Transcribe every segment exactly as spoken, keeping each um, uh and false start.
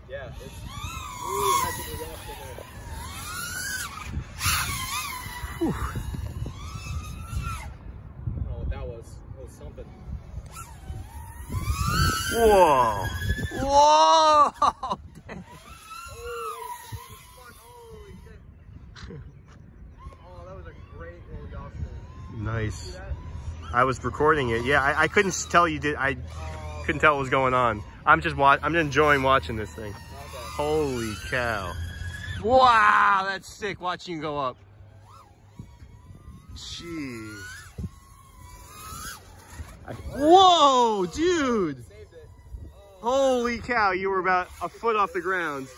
Yeah, it's ooh, that's a rough in there. Whew. Oh, that was, that was something. Whoa! Whoa! Oh, that was fun. Holy shit. Oh, that was a great little dolphin. Nice. See that? I was recording it. Yeah, I, I couldn't tell you did. I Oh, couldn't tell what was going on. I'm just wa I'm enjoying watching this thing. okay. Holy cow! Wow, that's sick. Watching you go up. Jeez. I, whoa, dude! Saved it. Oh, Holy cow! You were about a foot off the ground.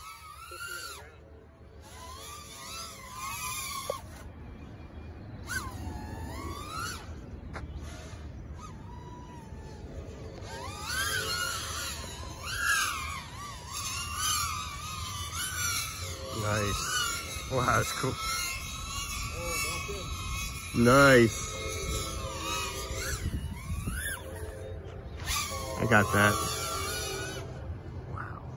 Nice. Wow, that's cool. Nice. I got that. Wow.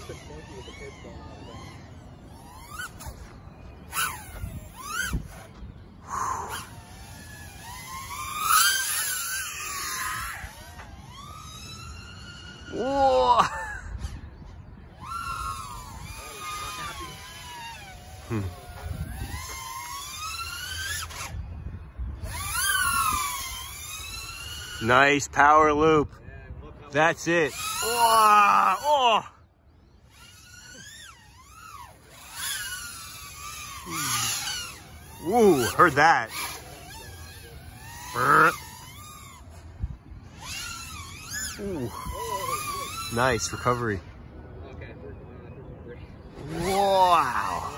Whoa. Hmm. Nice power loop. That's it. Oh, oh. Woo, heard that. Ooh. Nice recovery. Wow.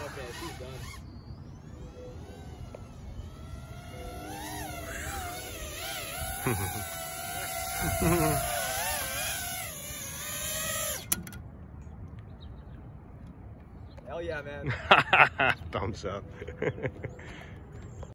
Hell yeah, man. Thumbs up.